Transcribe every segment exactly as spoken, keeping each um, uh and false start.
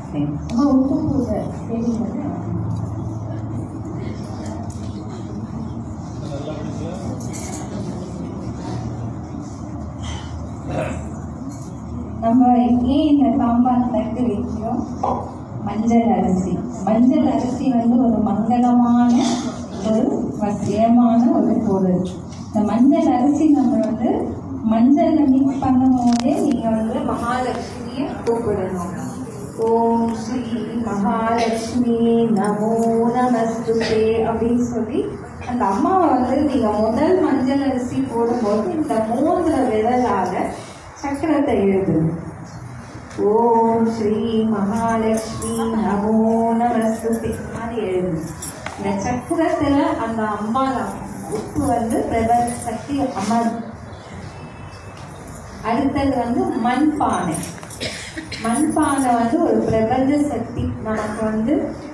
அம்மா உப்பு போடுற தெரியுங்க. நம்ம ஏன் இந்த சாம்பார் தட்டு வைக்கிறோம்? மஞ்சள் அரிசி. மஞ்சள் அரிசி வந்து ஒரு மங்களமான ஒரு வசியமான ஒரு பொருள். இந்த மஞ்சள் அரிசி நம்ம வந்து மஞ்சள் மிக்ஸ் பண்ணும் போதே நீங்க வந்து மகாலட்சுமியை கூப்பிடணும். ஓம் ஸ்ரீ மகாலட்சுமி நமோ நமஸ்துதே அப்படின்னு சொல்லி அந்த அம்மாவை வந்து நீங்க முதல் மஞ்சள் அரிசி போடும்போது இந்த மூன்று விரலால சக்கரத்தை எழுதும். ஓம் ஸ்ரீ மகாலட்சுமி நமோ நமஸ்துதே மாதிரி எழுது. இந்த சக்கரத்துல அந்த அம்மா உப்பு வந்து பிரபல சக்தி அம்மா. அடுத்தது வந்து மண்பானை. மண்பானை வந்து ஒரு பிரபஞ்ச சக்தி. நமக்கு வந்து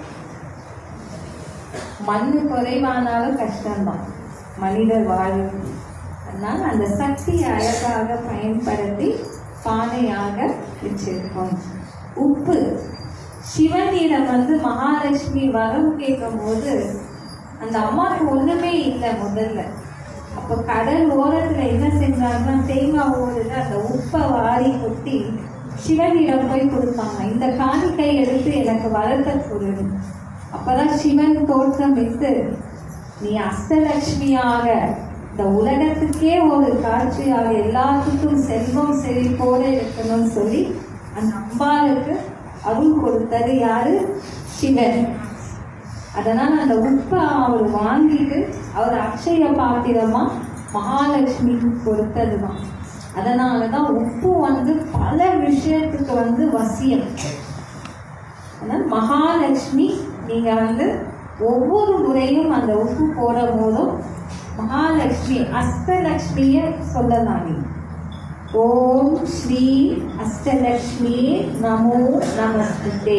மண்ணு குறைவானாலும் கஷ்டம்தான் மனிதர் வாழும். அதனால அந்த சக்தியை அழகாக பயன்படுத்தி பானையாக வச்சிருக்கோம். உப்பு. சிவனிடம் வந்து மகாலட்சுமி வரம் கேட்கும் போது அந்த அம்மாவுக்கு ஒண்ணுமே இல்லை முதல்ல. அப்போ கடல் ஓரத்துல என்ன செஞ்சாங்கன்னா தேங்காய் ஓடுல அந்த உப்பை வாரி கொட்டி சிவனிடம் போய் கொடுத்தாங்க. இந்த காணிக்கை எடுத்து எனக்கு வரத்தை கொடு. அப்பதான் சிவன் தோற்றம் வைத்து நீ அஷ்டலட்சுமியாக இந்த உலகத்துக்கே ஒரு காட்சியாக எல்லாத்துக்கும் செல்வம் செழிப்போட இருக்கணும்னு சொல்லி அந்த அம்பாளுக்கு அருள் கொடுத்தது யாரு? சிவன். அதனால அந்த உப்பை அவர் வாங்கிட்டு அவர் அக்ஷய பாத்திரமா மகாலட்சுமிக்கு கொடுத்ததுதான். அதனாலதான் உப்பு வந்து பல விஷயத்துக்கு வந்து வசியம். அதனால மகாலட்சுமி நீங்க வந்து ஒவ்வொரு முறையும் அந்த உப்பு போடும் போதும் மகாலட்சுமி அஷ்டலட்சுமிய சொல்லலாம். நீ ஓம் ஸ்ரீ அஷ்டலட்சுமி நமோ நமஸ்துதே.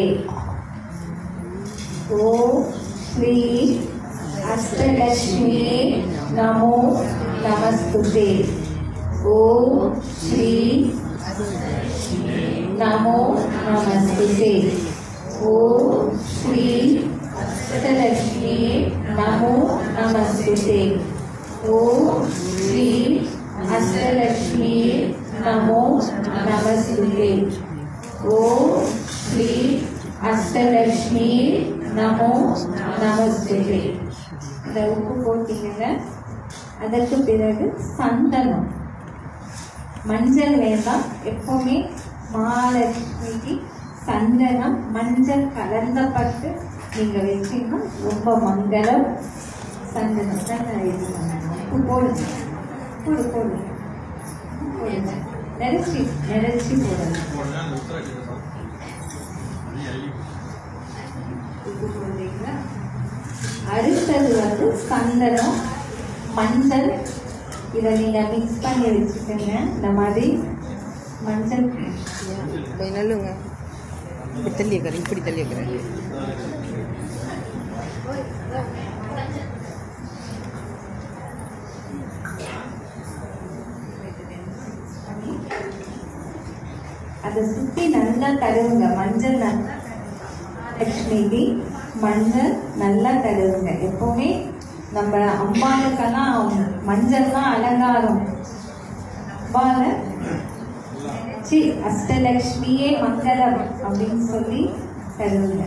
ஓம் ஸ்ரீ அஷ்டலட்சுமி நமோ நமஸ்துதே. ஓம் ஸ்ரீ நமோ நமஸ்துதே. ஓம் ஸ்ரீ அஷ்டலட்சுமி நமோ நமஸ்துதே. ஓம் ஸ்ரீ அஷ்டலட்சுமி நமோ நமஸ்துதே. ஓம் ஸ்ரீ அஷ்டலட்சுமி நமோ நமஸ்துதே. இந்த உப்பு போட்டீங்க. அதற்கு பிறகு சந்தனம். மஞ்சள் வேண்டாம். எப்பவுமே மகாலட்சுமிக்கு சந்தனம் மஞ்சள் கலந்தப்பட்டு நீங்க வச்சீங்கன்னா ரொம்ப மங்களம். சந்தனம் தான் இது பண்ணணும். உப்பு போடுங்க. போடு போடுங்க போடுங்க. நினைச்சி நினைச்சி போடுங்க. உப்பு போடுறீங்களா? அடுத்தது வந்து சந்தனம் மஞ்சள். இதை நீங்க மிக்ஸ் பண்ணி வச்சுக்கோங்க. இந்த மாதிரி மஞ்சள் நல்லுங்க. இப்படி தள்ளி வைக்கிறேன். இப்படி தள்ளி வைக்கிறேன். அதை சுத்தி நல்லா தருவுங்க. மஞ்சள் லட்சுமிக்கு மஞ்சள் நல்லா தருவுங்க. எப்பவுமே நம்ம அம்பாளுக்கெல்லாம் மஞ்சள்லாம் அலங்காரம். அம்பால சி அஷ்டலட்சுமியே மங்களம் அப்படின்னு சொல்லி தருவுங்க.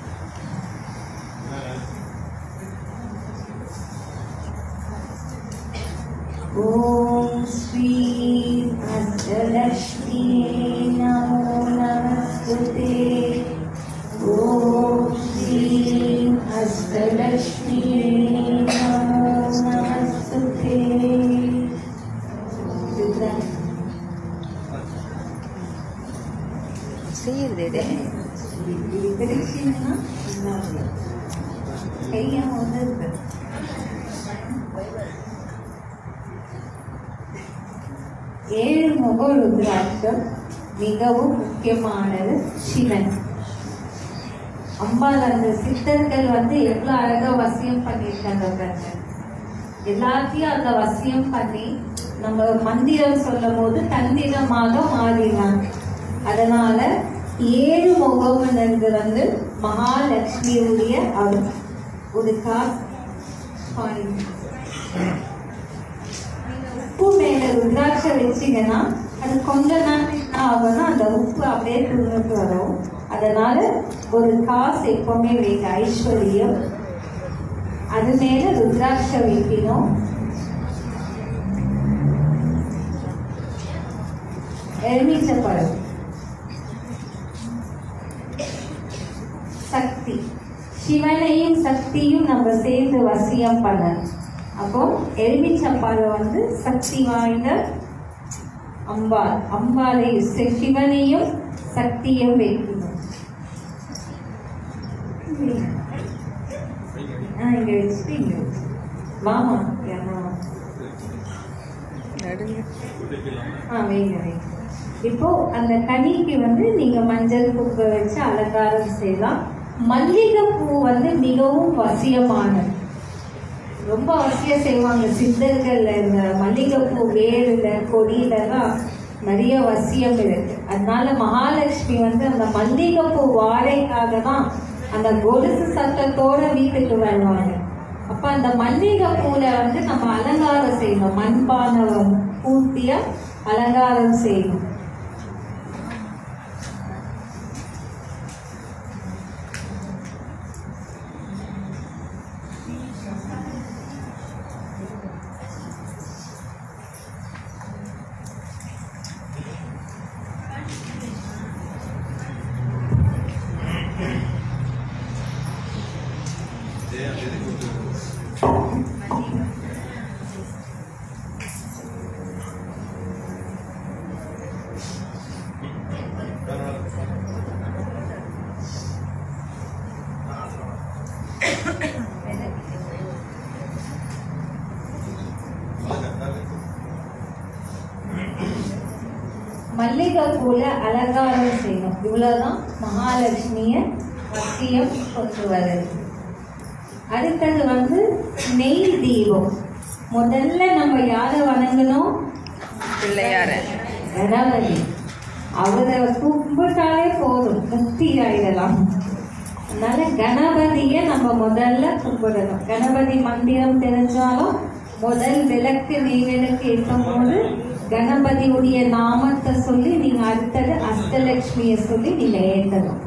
ஓம் ஸ்ரீ அஷ்டலட்சுமி நமோ நமஸ்துதே. ஓம் ஸ்ரீ அஷ்டலட்சுமி நமோ நமஸ்துதே. செய்யறதே கையா வந்து ஏழு முக ருத்ராட்சம் மிகவும் முக்கியமானது. சிவன் அம்பாள் அந்த சித்தர்கள் வந்து எவ்வளவு அழகா வசியம் பண்ணியிருக்காங்க. எல்லாத்தையும் அந்த வசியம் பண்ணி நம்ம மந்திரம் சொல்லும் போது தந்திரமாக மாறினாங்க. அதனால ஏழு முகம்ன்றது வந்து மகாலட்சுமியுடைய ஒரு காசு. உப்பு மேல ருத்ராட்சை வச்சிங்கன்னா அது கொஞ்ச நேரம் என்ன ஆகும்னா அந்த உப்பு அப்படியே துணுக்கு வரும். அதனால ஒரு காசு எப்பவுமே வைக்க ஐஸ்வர்யம். அது மேல ருத்ராட்சை வைக்கணும். எலுமிச்சப்பழம் சக்தி, சிவனையும் சக்தியும் நம்ம சேர்ந்து வசியம் பண்ணணும். அப்போ எலுமிச்சப்பழம் வந்து சக்தி வாய்ந்த அம்பாள், அம்பாளை சிவனையும் சக்தியும் வைக்கணும். இங்க வச்சுட்டு இங்க வச்சு மாமா ஆ வைங்க வைங்க. இப்போ அந்த கனிக்கு வந்து நீங்க மஞ்சள் குப்பை வச்சு அலங்காரம் செய்யலாம். மல்லிகை பூ வந்து மிகவும் வசியமானது, ரொம்ப வசியம் செய்வாங்க சித்தர்கள்ல. இந்த மல்லிகைப்பூ வேருல கொடியிலலாம் நிறைய வசியம் இருக்கு. அதனால மகாலட்சுமி வந்து அந்த மல்லிகைப்பூ வாழைக்காக தான் அந்த கொலுசு சத்தத்தோட வீட்டுக்கு வருவாங்க. அப்ப அந்த மல்லிகை பூல வந்து நம்ம அலங்காரம் செய்யணும், மண்பானை பூர்த்திய அலங்காரம் செய்யணும். மல்லிகை பூல அலங்காரம் செய்யணும். இவ்வளவுதான் மகாலட்சுமிய வசியம் கொண்டு வருது. அடுத்தது வந்து நெய் தீபம். முதல்ல நம்ம யாரை வணங்கணும்? பிள்ளையார, கணபதி. அவரை கும்பிட்டாலே போதும், முக்தி ஆயிடலாம். அதனால கணபதிய நம்ம முதல்ல கும்பிடணும். கணபதி மந்திரம் தெரிஞ்சாலும் முதல் விளக்கு நெய்விளக்கு ஏற்றும் போது கணபதியுடைய நாமத்தை சொல்லி நீங்க அடுத்தது அஷ்டலட்சுமிய சொல்லி நீங்க ஏற்றணும்.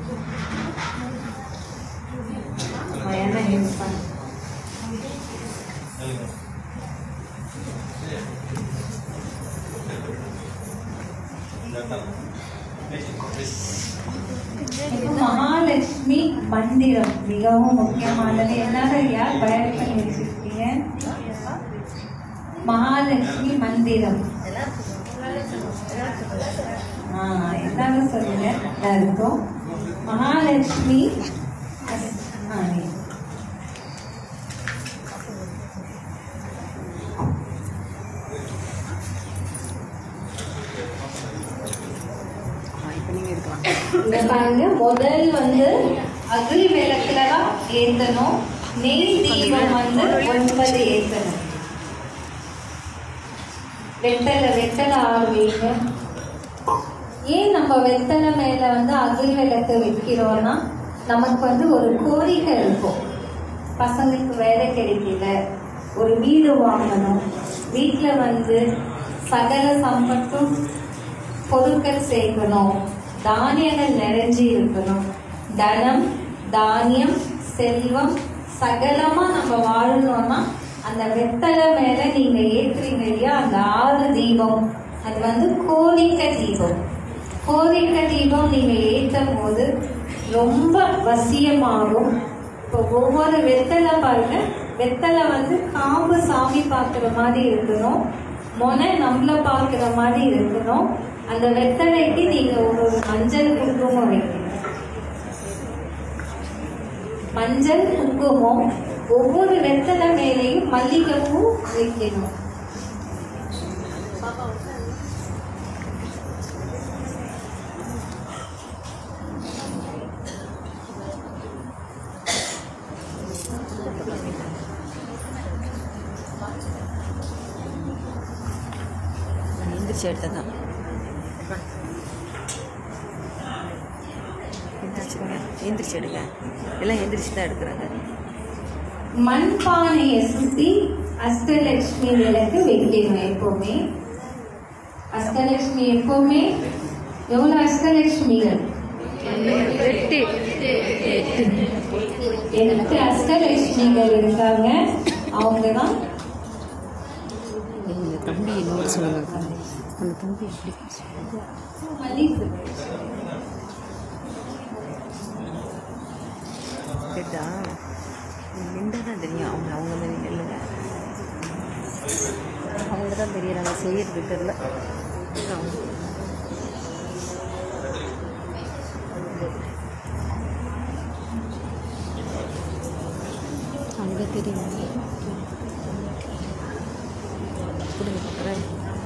மகாலட்சுமி மந்திரம் மிகவும் முக்கியமானது. எல்லாரும் யார் பயன் பண்ணி வச்சிருக்கீங்க? மகாலட்சுமி மந்திரம் எல்லாரும் சொல்லுங்க. எல்லாருக்கும் மகாலட்சுமி பாருங்க. முதல் வந்து அகில் விளக்குலதான் ஏத்தணும். நெய் தீபம் வந்து ஒன்பது ஏத்தணும். வெத்தலை வெத்தலை ஆறு வைங்க. ஏன் நம்ம வெத்தலை மேல வந்து அகில் விளக்கு வைக்கிறோம்னா நமக்கு வந்து ஒரு கோரிக்கை இருக்கும். பசங்களுக்கு வேலை கிடைக்கல, ஒரு வீடு வாங்கணும், வீட்டுல வந்து சகல சம்பத்தும் பொருட்கள் சேர்க்கணும், தானியங்கள் நிறைஞ்சி இருக்கணும், தனம் தானியம் செல்வம் சகலமா நம்ம வாழணும்னா அந்த வெத்தலை மேல நீங்க ஏற்றுறீங்க இல்லையா, அந்த ஆறு தீபம், அது வந்து கோரிக்கை தீபம். கோரிக்கை தீபம் நீங்க ஏற்றும் போது ரொம்ப வசியமாகும். இப்போ ஒவ்வொரு வெத்தலை பாருங்க, வெத்தலை வந்து காம்பு சாமி பார்க்குற மாதிரி இருக்கணும், மொனை நம்மள பார்க்குற மாதிரி இருக்கணும். அந்த வெத்தலைக்கு நீங்க ஒரு ஒரு மஞ்சள் குங்குமம் வைக்கணும். மஞ்சள் குங்குமம் ஒவ்வொரு வெத்தலை மேலையும் மல்லிகைப்பூ வைக்கணும். எந்திரிச்சு எடுத்ததான் வச்சுக்கோங்க. எந்திரிச்சு எடுங்க. எல்லாம் எந்திரிச்சு தான் எடுக்கிறாங்க. மண்பானையை சுற்றி அஷ்டலட்சுமி விளக்கு வைக்கணும். எப்பவுமே அஷ்டலட்சுமி எப்பவுமே எவ்வளோ அஷ்டலட்சுமிகள்? எட்டு எட்டு அஷ்டலட்சுமிகள் இருக்காங்க. அவங்க தான் இந்த தம்பி இன்னொரு சொல்லுங்க. அந்த தம்பி எப்படி கேட்டா நின்று தான் தெரியும். அவங்க அவங்க மாதிரி இல்லைங்க, அவங்க தான் தெரியறாங்க. செய்யறது தெரியல. அங்கே தெரியும். கொடுங்க பார்க்குறேன்.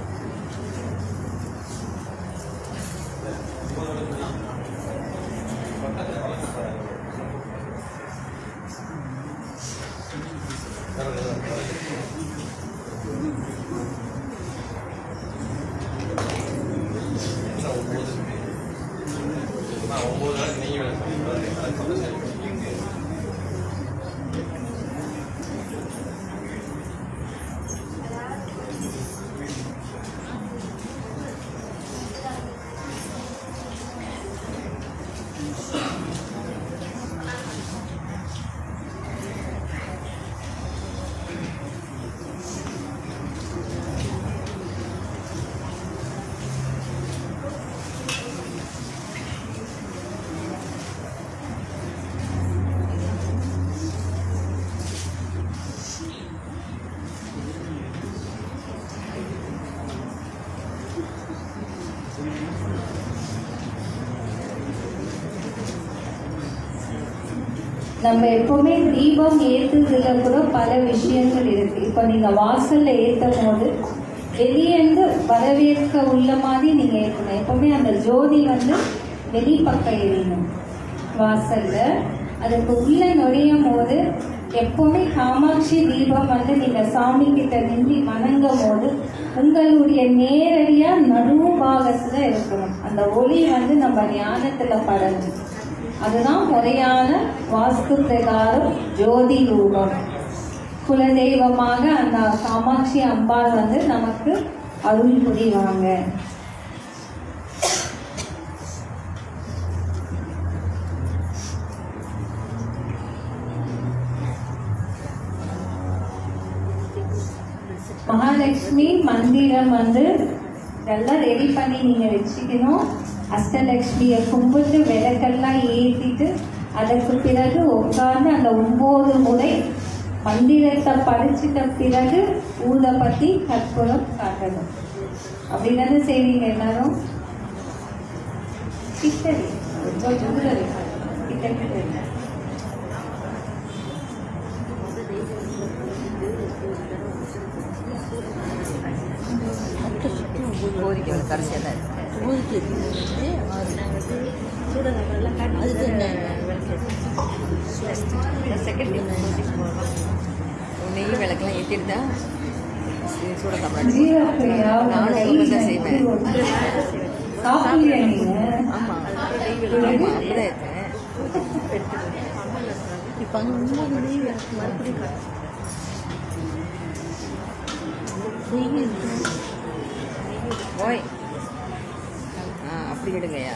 நம்ம எப்பவுமே தீபம் ஏற்றுறதுல கூட பல விஷயங்கள் இருக்கு. இப்போ நீங்க வாசல்ல ஏற்றும் போது வெளியேந்து வரவேற்க உள்ள மாதிரி நீங்க ஏற்றணும். எப்பவுமே அந்த ஜோதி வந்து வெளிப்பக்கம் எரியணும் வாசல்ல. அதுக்கு உள்ள நுழையும் போது எப்பவுமே காமாட்சி தீபம் வந்து நீங்க சாமி கிட்ட நின்று வணங்கும் போது உங்களுடைய நேரடியா நடுவு பாகத்துல இருக்கணும். அந்த ஒளி வந்து நம்ம ஞானத்துல படணும். அதுதான் முறையான வாஸ்து பிரகாரம் ஜோதி ரூபம். குலதெய்வமாக அந்த காமாட்சி அம்பாள் வந்து நமக்கு அருள் புரிவாங்க. மகாலட்சுமி மந்திரம் வந்து இதெல்லாம் ரெடி பண்ணி நீங்க வச்சுக்கணும். அஷ்டலட்சுமியை கும்பிட்டு விளக்கெல்லாம் ஏற்றிட்டு அதற்கு பிறகு உட்கார்ந்து அந்த ஒன்பது முறை மந்திரத்தை படிச்சுட்ட பிறகு ஊதுபத்தி கற்பூரம் காட்டணும். அப்படிதானே செய்வீங்க எல்லாரும்? கிட்டடி கிட்ட கிட்ட கோரிக்கை கடைசியாக தான் செகண்ட் நெய் விளக்கெல்லாம் ஏற்றிட்டு தான் சூட தமிழ் நானும் தான் செய்வேன். ஆமாம் நெய் விளக்கு அப்படிதான் இருக்கேன். இப்போ அங்கே இன்னொரு நெய் விளக்கு மறுபடியும் ஓய் ஆ அப்படி எடுங்கய்யா.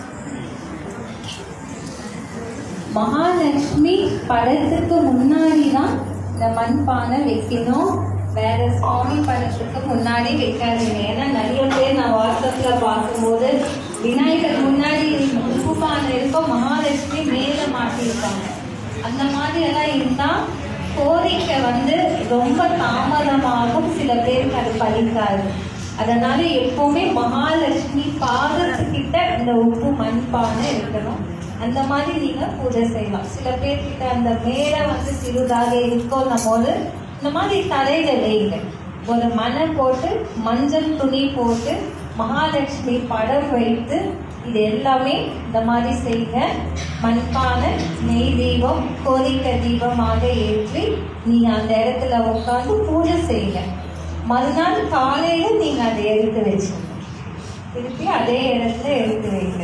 மகாலட்சுமி படத்துக்கு முன்னாடி தான் இந்த மண்பானை வைக்கணும். வேற சுவாமி படத்துக்கு முன்னாடி வைக்காதீங்க. ஏன்னா நிறைய பேர் நான் வாட்ஸ்அப்ல பார்க்கும்போது விநாயகர் முன்னாடி உப்பு பானை இருக்கும், மகாலட்சுமி மேல மாட்டியிருப்பாங்க. அந்த மாதிரி எல்லாம் இருந்தா கோரிக்கை வந்து ரொம்ப தாமதமாகும். சில பேருக்கு அது பலிக்காது. அதனால எப்பவுமே மகாலட்சுமி பாதத்துக்கிட்ட இந்த உப்பு மண்பானை இருக்கணும். அந்த மாதிரி நீங்க பூஜை செய்யலாம். சில பேர்கிட்ட அந்த மேல வந்து சிறுதாக இருக்கும் போது இந்த மாதிரி தலையில வைங்க. ஒரு மணை போட்டு மஞ்சள் துணி போட்டு மகாலட்சுமி படம் வைத்து இது எல்லாமே இந்த மாதிரி செய்யுங்க. மண்பானை நெய் தீபம் கோரிக்கை தீபமாக ஏற்றி நீங்க அந்த இடத்துல உட்காந்து பூஜை செய்யுங்க. மறுநாள் காலையில நீங்க அதை எடுத்து வச்சுங்க. திருப்பி அதே இடத்துல எடுத்து வைங்க.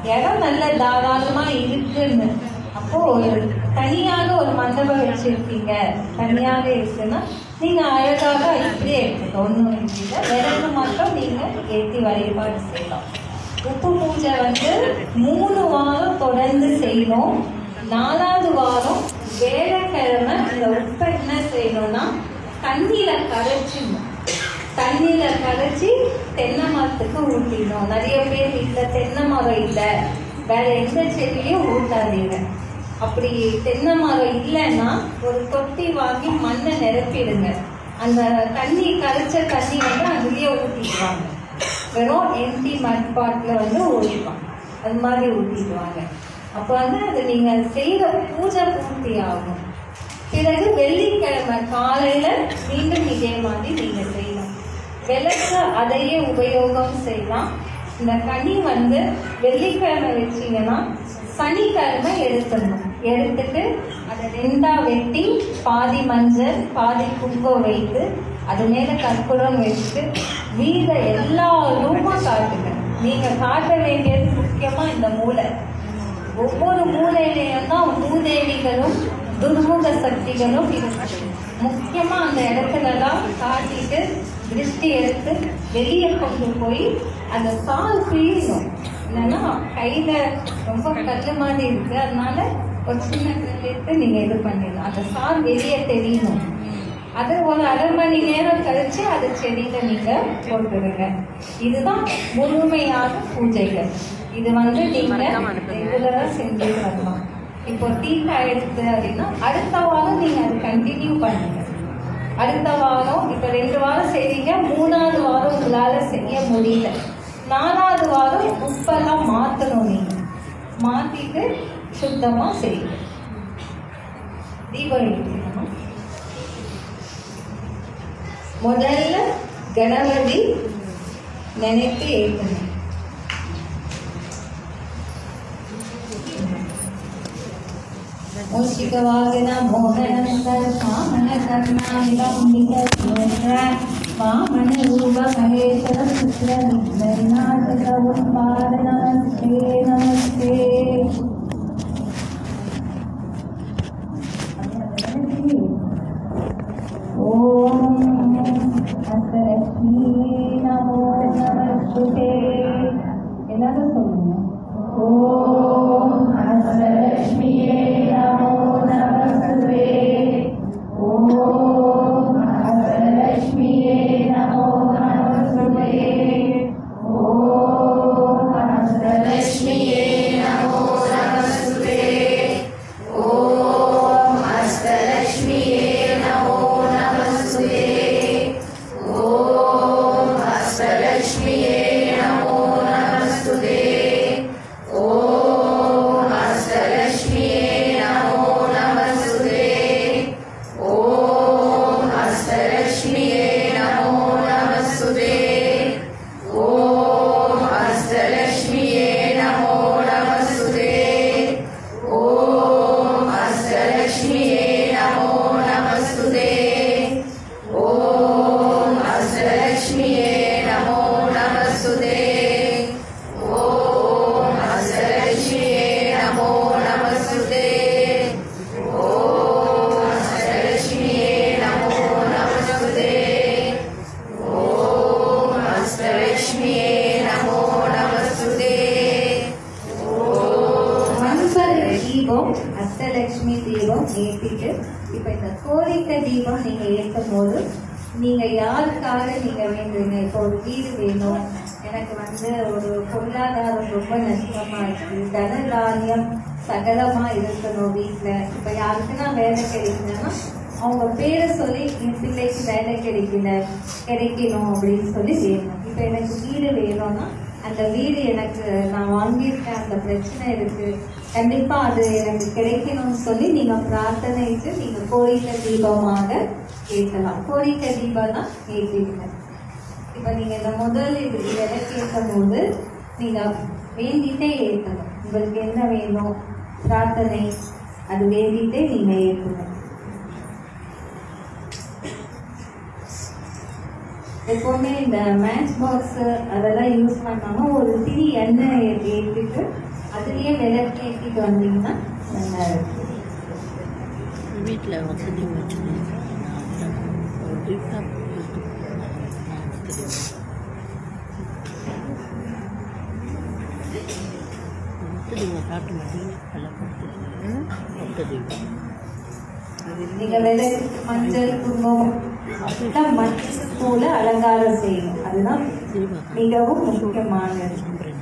இடம் நல்ல தாராளமா இருக்குன்னு, அப்போ ஒரு தனியாக ஒரு மண்டபம் வச்சிருக்கீங்க, தனியாக இருக்குன்னா நீங்க அழகாக இப்படியே எடுத்துக்க, ஒன்றும் இல்லை. விறகு மட்டும் நீங்க ஏற்றி வழிபாடு செய்யலாம். உப்பு பூஜை வந்து மூணு வாரம் தொடர்ந்து செய்யணும். நாலாவது வாரம் வேலைக்கிழமை இந்த உப்பை என்ன செய்யணும்னா தண்ணியில கரைச்சிடணும். தண்ணியில கரைச்சி தென்னை மரத்துக்கு ஊற்றிடணும். நிறைய பேர் வீட்டில் தென்னை மரம் இல்லை, வேற எந்த செடியும் ஊட்டாதீங்க. அப்படி தென்னை மரம் இல்லைன்னா ஒரு தொட்டி வாங்கி மண்ணை நிரப்பிடுங்க. அந்த தண்ணி கரைச்ச தண்ணி வந்து அதுலயே ஊற்றிடுவாங்க. வெறும் எம்டி மட் பாட்டில் வந்து ஊற்றிடுவாங்க, அது மாதிரி ஊற்றிடுவாங்க. அப்போ வந்து அது நீங்க செய்யற பூஜை பூர்த்தி ஆகும். பிறகு வெள்ளிக்கிழமை காலையில மீண்டும் இதே மாதிரி நீங்க செய்யலாம். விளக்கு அதையே உபயோகம் செய்யலாம். இந்த கனி வந்து வெள்ளிக்கிழமை வச்சீங்கன்னா சனிக்கிழமை எடுத்துடணும். எடுத்துட்டு அதை ரெண்டா வெட்டி பாதி மஞ்சள் பாதி குங்குமம் வைத்து அது மேல கற்பூரம் வச்சுட்டு மீத எல்லா ரூமும் காட்டுங்க. நீங்க காட்ட வேண்டியது முக்கியமா இந்த மூளை. ஒவ்வொரு மூலையிலையும் தான் மூதேவிகளும் துர்முக சக்திகளும் இருக்கு. முக்கியமா அந்த இடத்துலலாம் காட்டிட்டு திருஷ்டி எடுத்து வெளியே கொண்டு போய் அந்த சால் பிழியணும். இல்லைன்னா கையில ரொம்ப கல்லு மாதிரி இருக்கு, அதனால ஒரு சின்ன கல் எடுத்து நீங்க இது பண்ணிடலாம். அந்த சால் வெளியே தெரியணும். அது ஒரு அரை மணி நேரம் கழிச்சு அது செடியில நீங்க போட்டுருங்க. இதுதான் முழுமையான பூஜைகள். இது வந்து நீங்க ரெகுலரா செஞ்சுட்டு வரலாம். இப்போ தீட்டா எடுத்து அப்படின்னா அடுத்த வாரம் நீங்க அது கண்டினியூ பண்ணுங்க. அடுத்த வாரம் இப்ப ரெண்டு வாரம் செய்வீங்க, மூணாவது வாரம் உங்களால செய்ய முடியல, நாலாவது வாரம் உப்பெல்லாம் மாத்தணும். நீங்க மாத்திட்டு சுத்தமா செய்யுங்க. தீபம் ஏற்றணும். முதல்ல கணபதி நினைத்து ஏற்றணும். மூஷிகவாகன மோகனந்தர் வாமன கர்ணாயிரம்பிக வாமன ரூப மகேஸ்வர சுத்ர விக்னநாதக உன்பாத நமஸ்தே நமஸ்தே. ஓம் அஷ்டலக்ஷ்மி நமோ நமஸ்தே. எல்லாரும் சொல்லுங்க. ஓம் அஷ்டலக்ஷ்மியே நமோ நமஸ்தே. ஓம் அஷ்டலக்ஷ்மியே நமோ நமஸ்தே. ஓம் அஷ்டலக்ஷ்மியே நமோ நமஸ்தே. ஓம் அஷ்டலக்ஷ்மியே நமோ நமஸ்தே. ஓம் அஷ்டலக்ஷ்மியே நமோ நமஸ்தே. ஓம் அஷ்டலக்ஷ்மியே நமோ நமஸ்தே. ஓம் அஷ்டலக்ஷ்மியே நமோ நமஸ்தே. ஓம் அஷ்டலக்ஷ்மியே நமோ நமஸ்தே. ஓம் அஷ்டலக்ஷ்மியே நமோ நமஸ்தே. ஓம் அஷ்டலக்ஷ்மியே நமோ நமஸ்தே. ஓம் அஷ்டலக்ஷ்மியே நமோ நமஸ்தே. ஓம் அஷ்டலக்ஷ்மியே நமோ நமஸ்தே. ஓம் அஷ்டலக்ஷ்மியே நமோ நமஸ்தே. மண்பர் தீபம் அஷ்டலக்ஷ்மி தீபம் ஏற்றிட்டு இப்ப இந்த கோரிக்கை தீபம் நீங்க ஏற்றும் போது நீங்க யாருக்காக நீங்க வேண்டுங்க. இப்போ ஒரு வீடு வேணும், எனக்கு வந்து ஒரு பொருளாதாரம் ரொம்ப நஷ்டமா இருக்கு, தனதாரியம் சகலமா இருக்கணும் வீட்டுல. இப்ப யாருக்குன்னா வேலை கிடைக்கலன்னா அவங்க பேரை சொல்லி என் பிள்ளைக்கு வேலை கிடைக்கல கிடைக்கணும் அப்படின்னு சொல்லி வேணும். இப்ப எனக்கு வீடு வேணும்னா அந்த வீடு எனக்கு நான் வாங்கியிருக்கேன், அந்த பிரச்சனை இருக்கு, கண்டிப்பா அது எனக்கு கிடைக்கணும்னு சொல்லி நீங்க பிரார்த்தனைக்கு நீங்க கோரிக்கை தீபமாக ஏற்றலாம். கோரிக்கை தீபம் தான் ஏற்றிருங்க. இப்ப நீங்க இந்த முதல் இது விளக்கு ஏற்றும் போது நீங்க வேண்டிட்டே ஏற்றணும். உங்களுக்கு என்ன வேணும் பிரார்த்தனை அது வேண்டிட்டே நீங்க ஏற்றணும். எப்பவுமே இந்த மேட்ச் பாக்ஸ் அதெல்லாம் யூஸ் பண்ணாம ஒரு திரி எண்ணெய் ஏற்றிட்டு அதுலயே விளக்கேற்றிட்டு வந்தீங்கன்னா நல்லா இருக்கு. வீட்டில் வசதி வச்சு காட்டு மாதிரி எல்லாம் கொடுத்து நீங்க விளக்கு மஞ்சள் குங்குமம் மஞ்சள் பூல அலங்காரம் செய்யணும். அதுதான் மிகவும் முக்கியமானது.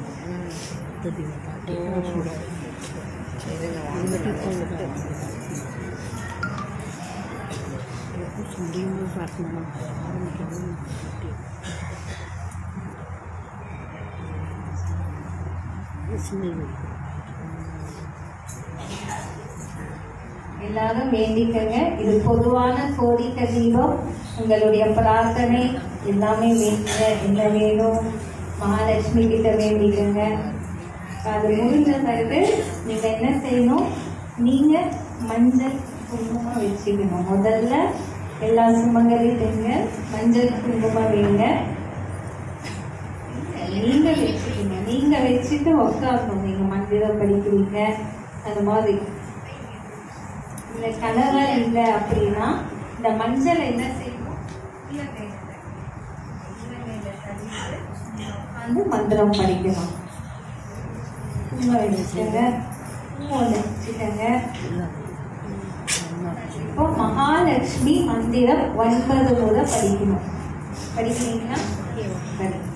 எல்லாரும் வேண்டிக்கங்க. இது பொதுவான கோரிக்கை தீபம். உங்களுடைய பிரார்த்தனை எல்லாமே வேண்டுங்க. என்ன வேணும் மகாலட்சுமி கிட்ட வேண்டிக்கங்க. அது முடிஞ்ச பிறகு நீங்க என்ன செய்யணும், நீங்க மஞ்சள் குங்குமம் வச்சுக்கணும். முதல்ல எல்லா சுமங்கலிங்க மஞ்சள் குங்குமம் வைங்க. நீங்க வச்சுக்கீங்க. நீங்க வச்சுட்டு உட்காரணும். நீங்க மந்திரம் படிக்கிறீங்க அந்த மாதிரி. இந்த கணவர் இல்லை அப்படின்னா இந்த மஞ்சள் என்ன செய்யணும், வந்து மந்திரம் படிக்கணும். வச்சுக்கங்க வச்சுக்கங்க. இப்போ மகாலட்சுமி மந்திரம் ஒன்பது முறை படிக்கணும். படிக்கிறீங்களா? சரி.